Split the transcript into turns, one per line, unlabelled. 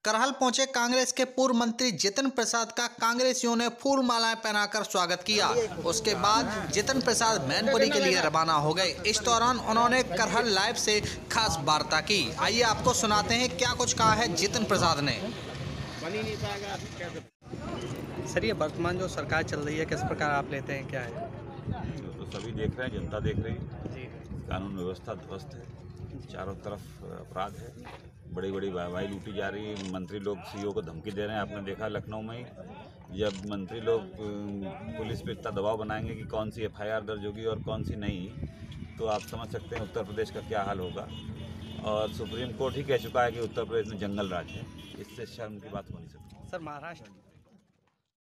करहल पहुंचे कांग्रेस के पूर्व मंत्री जितिन प्रसाद का कांग्रेसियों ने फूल मालाएं पहनाकर स्वागत किया। उसके बाद जितिन प्रसाद मैनपुरी के लिए रवाना हो गए। इस दौरान उन्होंने करहल लाइव से खास वार्ता की। आइए आपको सुनाते हैं क्या कुछ कहा है जितिन प्रसाद ने।
सर, ये वर्तमान जो सरकार चल रही है किस प्रकार आप लेते हैं, क्या है?
तो सभी देख रहे हैं, जनता देख रही है जी। कानून व्यवस्था ध्वस्त है, चारों तरफ अपराध है, बड़ी बड़ी वाहवाही लूटी जा रही है। मंत्री लोग सीईओ को धमकी दे रहे हैं। आपने देखा लखनऊ में ही जब मंत्री लोग पुलिस पे इतना दबाव बनाएंगे कि कौन सी एफआईआर दर्ज होगी और कौन सी नहीं, तो आप समझ सकते हैं उत्तर प्रदेश का क्या हाल होगा। और सुप्रीम कोर्ट ही कह चुका है कि उत्तर प्रदेश में जंगल राज है। इससे शर्म की बात हो नहीं सकती।
सर, महाराष्ट्र